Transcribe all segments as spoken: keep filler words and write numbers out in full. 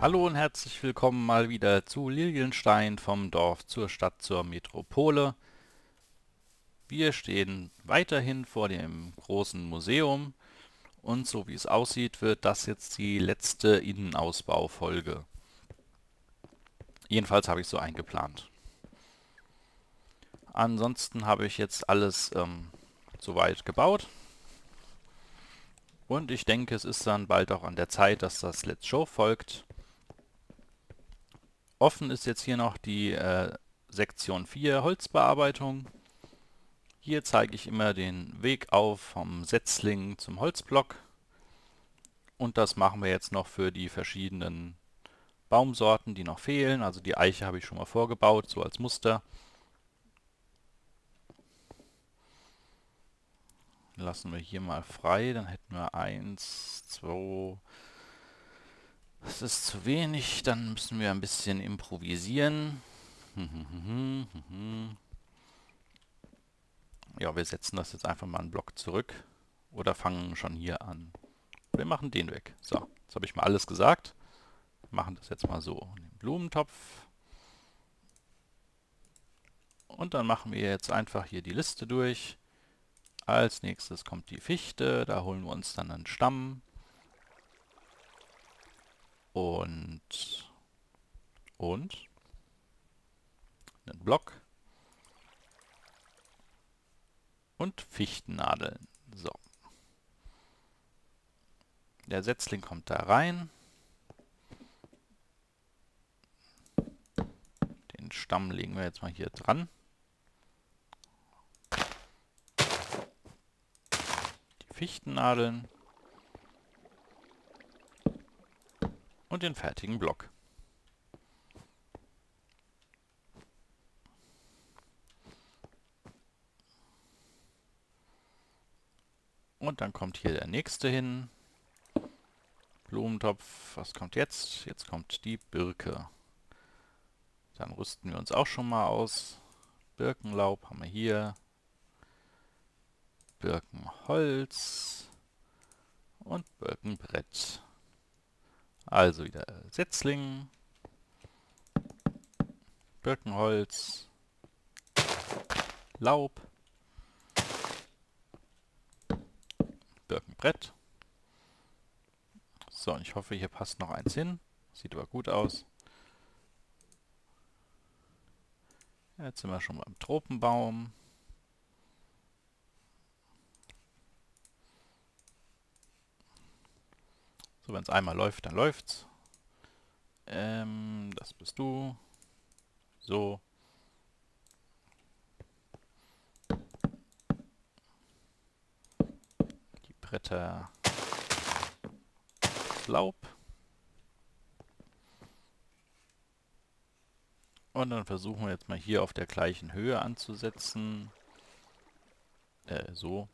Hallo und herzlich willkommen mal wieder zu Lilienstein, vom Dorf zur Stadt zur Metropole. Wir stehen weiterhin vor dem großen Museum und so wie es aussieht, wird das jetzt die letzte Innenausbaufolge. Jedenfalls habe ich so eingeplant. Ansonsten habe ich jetzt alles ähm, soweit gebaut und ich denke, es ist dann bald auch an der Zeit, dass das Let's Show folgt. Offen ist jetzt hier noch die äh, Sektion vier Holzbearbeitung. Hier zeige ich immer den Weg auf vom Setzling zum Holzblock und das machen wir jetzt noch für die verschiedenen Baumsorten, die noch fehlen. Also die Eiche habe ich schon mal vorgebaut, so als Muster. Lassen wir hier mal frei, dann hätten wir eins, zwei. Das ist zu wenig, dann müssen wir ein bisschen improvisieren. Ja, wir setzen das jetzt einfach mal einen Block zurück oder fangen schon hier an. Wir machen den weg. So, jetzt habe ich mal alles gesagt. Wir machen das jetzt mal so. Den Blumentopf. Und dann machen wir jetzt einfach hier die Liste durch. Als nächstes kommt die Fichte. Da holen wir uns dann einen Stamm. Und, und einen Block. Und Fichtennadeln. So. Der Setzling kommt da rein. Den Stamm legen wir jetzt mal hier dran. Die Fichtennadeln. Und den fertigen Block. Und dann kommt hier der nächste hin. Blumentopf, was kommt jetzt? Jetzt kommt die Birke. Dann rüsten wir uns auch schon mal aus. Birkenlaub haben wir hier. Birkenholz und Birkenbrett. Also wieder Setzling, Birkenholz, Laub, Birkenbrett. So, und ich hoffe, hier passt noch eins hin. Sieht aber gut aus. Jetzt sind wir schon beim Tropenbaum. So, wenn es einmal läuft, dann läuft's. Ähm, das bist du. So. Die Bretter. Das Laub. Und dann versuchen wir jetzt mal hier auf der gleichen Höhe anzusetzen. Äh, so.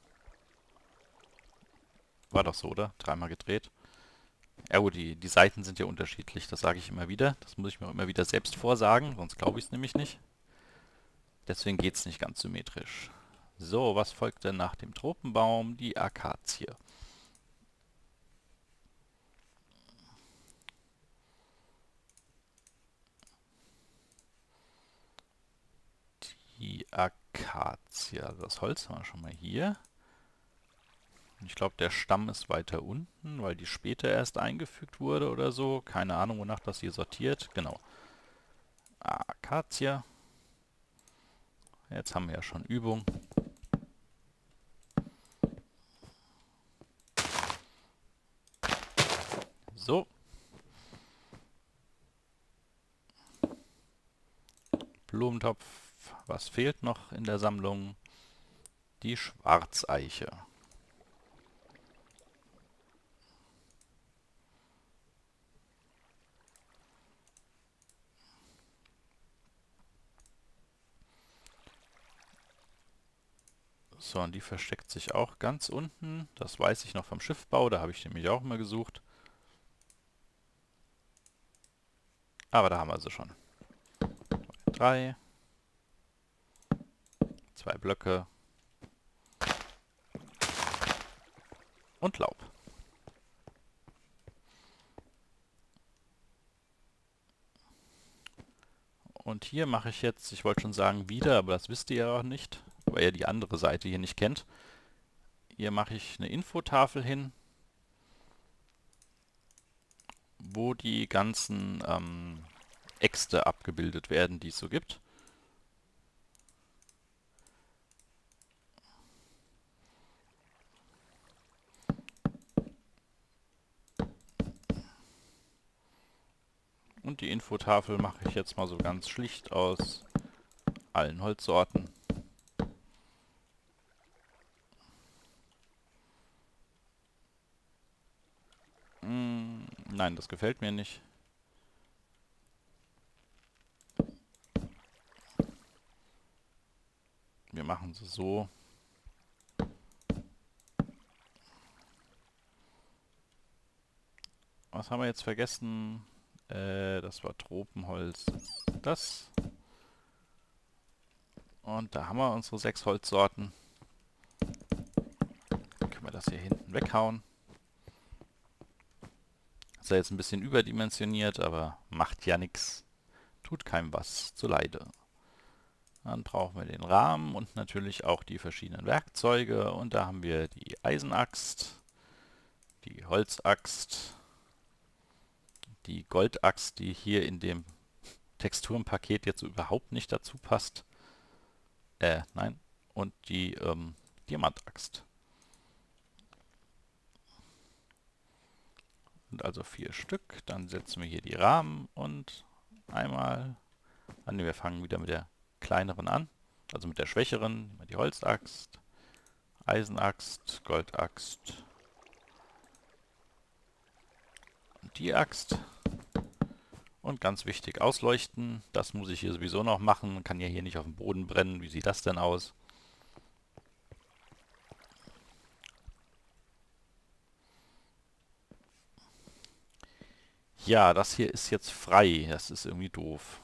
War doch so, oder? Dreimal gedreht. Ja gut, die, die Seiten sind ja unterschiedlich, das sage ich immer wieder. Das muss ich mir auch immer wieder selbst vorsagen, sonst glaube ich es nämlich nicht. Deswegen geht es nicht ganz symmetrisch. So, was folgt denn nach dem Tropenbaum? Die Akazie. Die Akazie, das Holz haben wir schon mal hier. Ich glaube, der Stamm ist weiter unten, weil die später erst eingefügt wurde oder so. Keine Ahnung, wonach das hier sortiert. Genau. Akazie. Jetzt haben wir ja schon Übung. So. Blumentopf. Was fehlt noch in der Sammlung? Die Schwarzeiche. So, und die versteckt sich auch ganz unten. Das weiß ich noch vom Schiffbau, da habe ich nämlich auch immer gesucht. Aber da haben wir sie schon. Drei. Zwei Blöcke. Und Laub. Und hier mache ich jetzt, ich wollte schon sagen wieder, aber das wisst ihr ja auch nicht, weil ihr die andere Seite hier nicht kennt. Hier mache ich eine Infotafel hin, wo die ganzen ähm, Äxte abgebildet werden, die es so gibt. Und die Infotafel mache ich jetzt mal so ganz schlicht aus allen Holzsorten. Hm, nein, das gefällt mir nicht. Wir machen es so. Was haben wir jetzt vergessen? Äh, das war Tropenholz. Das. Und da haben wir unsere sechs Holzsorten. Dann können wir das hier hinten weghauen. Ist ja jetzt ein bisschen überdimensioniert, aber macht ja nichts. Tut keinem was zuleide. Dann brauchen wir den Rahmen und natürlich auch die verschiedenen Werkzeuge. Und da haben wir die Eisenaxt, die Holzaxt, die Goldaxt, die hier in dem Texturenpaket jetzt überhaupt nicht dazu passt. Äh, nein. Und die ähm, Diamantaxt. Sind also vier Stück. Dann setzen wir hier die Rahmen und einmal an. Wir fangen wieder mit der kleineren an, also mit der schwächeren, die Holzaxt, Eisenaxt, Goldaxt und die Axt. Und ganz wichtig, ausleuchten. Das muss ich hier sowieso noch machen. Kann ja hier nicht auf dem Boden brennen. Wie sieht das denn aus? Ja, das hier ist jetzt frei. Das ist irgendwie doof.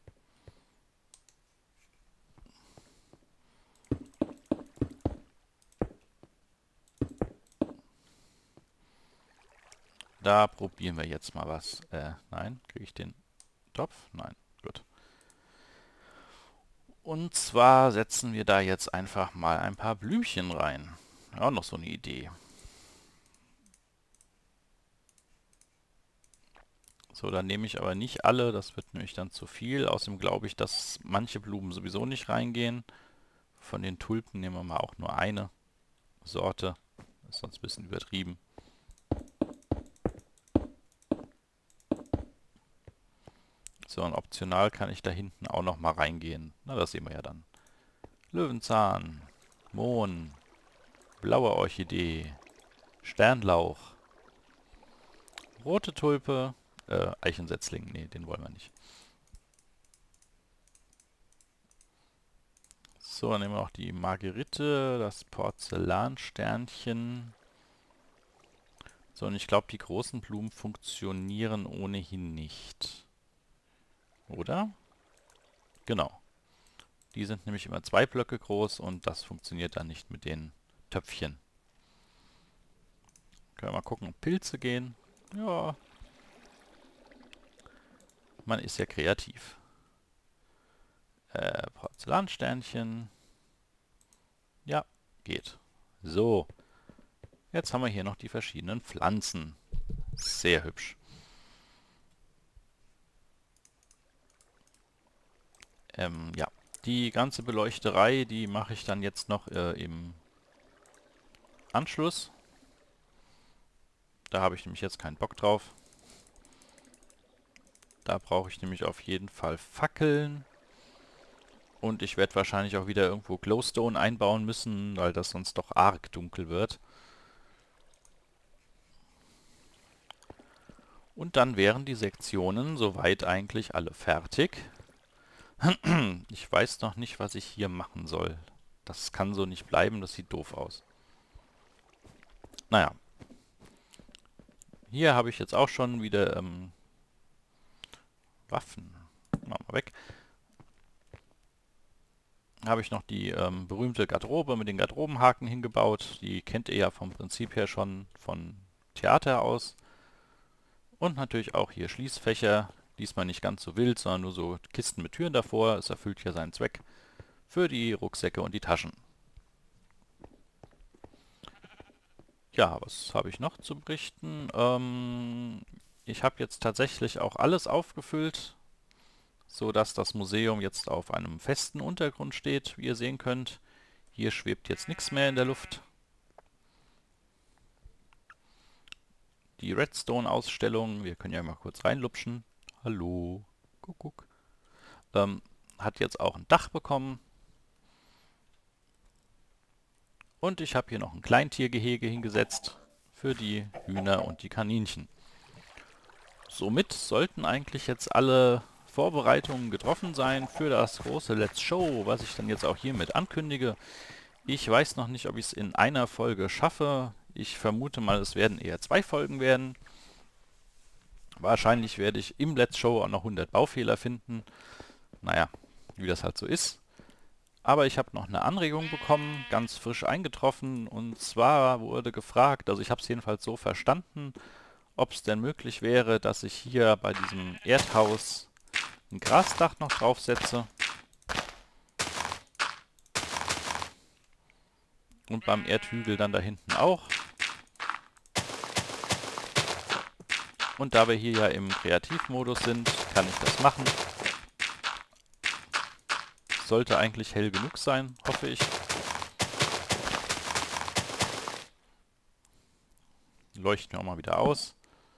Da probieren wir jetzt mal was. Äh, nein, kriege ich den Topf? Nein, gut. Und zwar setzen wir da jetzt einfach mal ein paar Blümchen rein. Ja, noch so eine Idee. So, dann nehme ich aber nicht alle, das wird nämlich dann zu viel. Außerdem glaube ich, dass manche Blumen sowieso nicht reingehen. Von den Tulpen nehmen wir mal auch nur eine Sorte. Das ist sonst ein bisschen übertrieben. So, und optional kann ich da hinten auch noch mal reingehen. Na, das sehen wir ja dann. Löwenzahn, Mohn, blaue Orchidee, Sternlauch, rote Tulpe, äh, Eichensetzling, nee, den wollen wir nicht. So, dann nehmen wir auch die Margerite, das Porzellansternchen. So, und ich glaube, die großen Blumen funktionieren ohnehin nicht. Oder? Genau. Die sind nämlich immer zwei Blöcke groß und das funktioniert dann nicht mit den Töpfchen. Können wir mal gucken, ob Pilze gehen. Ja. Man ist ja kreativ. Äh, Porzellansternchen. Ja, geht. So. Jetzt haben wir hier noch die verschiedenen Pflanzen. Sehr hübsch. Ähm, ja. Die ganze Beleuchterei, die mache ich dann jetzt noch äh, im Anschluss. Da habe ich nämlich jetzt keinen Bock drauf. Da brauche ich nämlich auf jeden Fall Fackeln. Und ich werde wahrscheinlich auch wieder irgendwo Glowstone einbauen müssen, weil das sonst doch arg dunkel wird. Und dann wären die Sektionen soweit eigentlich alle fertig. Ich weiß noch nicht, was ich hier machen soll. Das kann so nicht bleiben, das sieht doof aus. Naja. Hier habe ich jetzt auch schon wieder ähm, Waffen. Machen wir weg. Habe ich noch die ähm, berühmte Garderobe mit den Garderobenhaken hingebaut. Die kennt ihr ja vom Prinzip her schon von Theater aus. Und natürlich auch hier Schließfächer. Diesmal nicht ganz so wild, sondern nur so Kisten mit Türen davor. Es erfüllt hier seinen Zweck für die Rucksäcke und die Taschen. Ja, was habe ich noch zu berichten? Ähm, ich habe jetzt tatsächlich auch alles aufgefüllt, so dass das Museum jetzt auf einem festen Untergrund steht, wie ihr sehen könnt. Hier schwebt jetzt nichts mehr in der Luft. Die Redstone-Ausstellung, wir können ja mal kurz reinlupschen. Hallo, Kuckuck. Ähm, hat jetzt auch ein Dach bekommen. Und ich habe hier noch ein Kleintiergehege hingesetzt für die Hühner und die Kaninchen. Somit sollten eigentlich jetzt alle Vorbereitungen getroffen sein für das große Let's Show, was ich dann jetzt auch hiermit ankündige. Ich weiß noch nicht, ob ich es in einer Folge schaffe. Ich vermute mal, es werden eher zwei Folgen werden. Wahrscheinlich werde ich im Let's Show auch noch hundert Baufehler finden. Naja, wie das halt so ist. Aber ich habe noch eine Anregung bekommen, ganz frisch eingetroffen. Und zwar wurde gefragt, also ich habe es jedenfalls so verstanden, ob es denn möglich wäre, dass ich hier bei diesem Erdhaus ein Grasdach noch draufsetze. Und beim Erdhügel dann da hinten auch. Und da wir hier ja im Kreativmodus sind, kann ich das machen. Sollte eigentlich hell genug sein, hoffe ich. Leuchten wir auch mal wieder aus.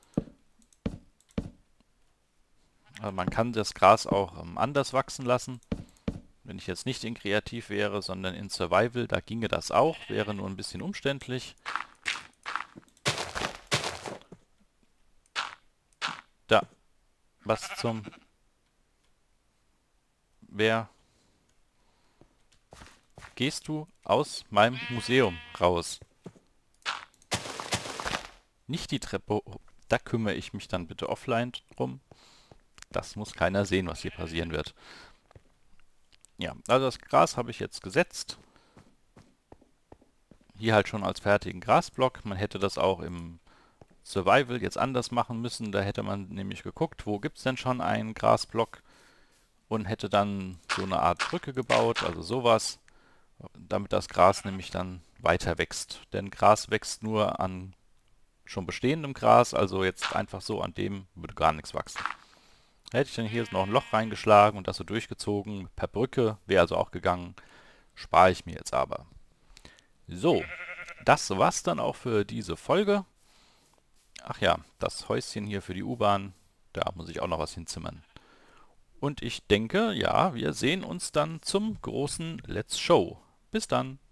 Also man kann das Gras auch ähm, anders wachsen lassen. Wenn ich jetzt nicht in Kreativ wäre, sondern in Survival, da ginge das auch, wäre nur ein bisschen umständlich. Da. Was zum... Wer... Gehst du aus meinem Museum raus? Nicht die Treppe... Da kümmere ich mich dann bitte offline drum. Das muss keiner sehen, was hier passieren wird. Ja, also das Gras habe ich jetzt gesetzt. Hier halt schon als fertigen Grasblock. Man hätte das auch im Survival jetzt anders machen müssen. Da hätte man nämlich geguckt, wo gibt es denn schon einen Grasblock und hätte dann so eine Art Brücke gebaut, also sowas, damit das Gras nämlich dann weiter wächst. Denn Gras wächst nur an schon bestehendem Gras, also jetzt einfach so an dem würde gar nichts wachsen. Da hätte ich dann hier noch ein Loch reingeschlagen und das so durchgezogen per Brücke, wäre also auch gegangen, spare ich mir jetzt aber. So, das war's dann auch für diese Folge. Ach ja, das Häuschen hier für die U-Bahn, da muss ich auch noch was hinzimmern. Und ich denke, ja, wir sehen uns dann zum großen Let's Show. Bis dann!